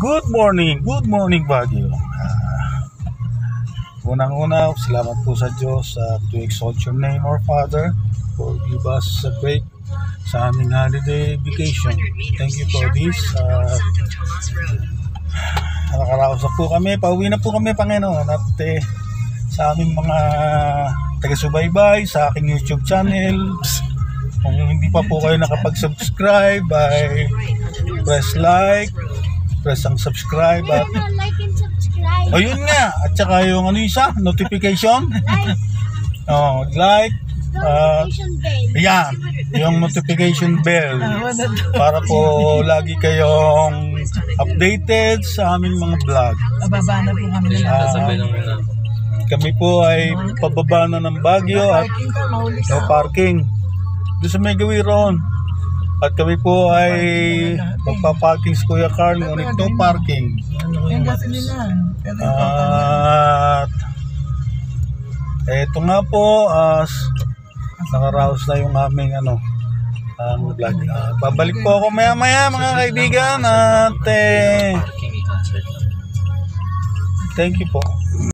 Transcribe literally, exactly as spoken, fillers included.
Good morning, good morning Baguio. Uh, Unang-una, salamat po sa Diyos uh, to exalt your name, our Father, for give us a break sa aming holiday vacation. Thank you for this. Uh, nakaraos na po kami, pauwi na po kami, Panginoon, at eh, sa aming mga taga-subaybay sa aking YouTube channel. Kung hindi pa po kayo nakapag-subscribe, ay press like, press ang subscribe at like and subscribe. o yun nga, at saka yung ano isa, notification. Like, Oh, like uh, notification bell. yan, yung notification bell para po lagi kayong updated sa aming mga vlog. Bababa na po kami ng Uh, kami po ay pababa na ng Baguio at parking ka, mahuli no ka. parking doon sa Megawiron. At kami po ay magpa-parking sa Kuya Carl, ngunit no parking. Yung gasolina. Pero yung At eto nga po, as nakaraos na yung aming ano, ang vlog. Uh, babalik po ako maya maya mga kaibigan at eh, thank you po.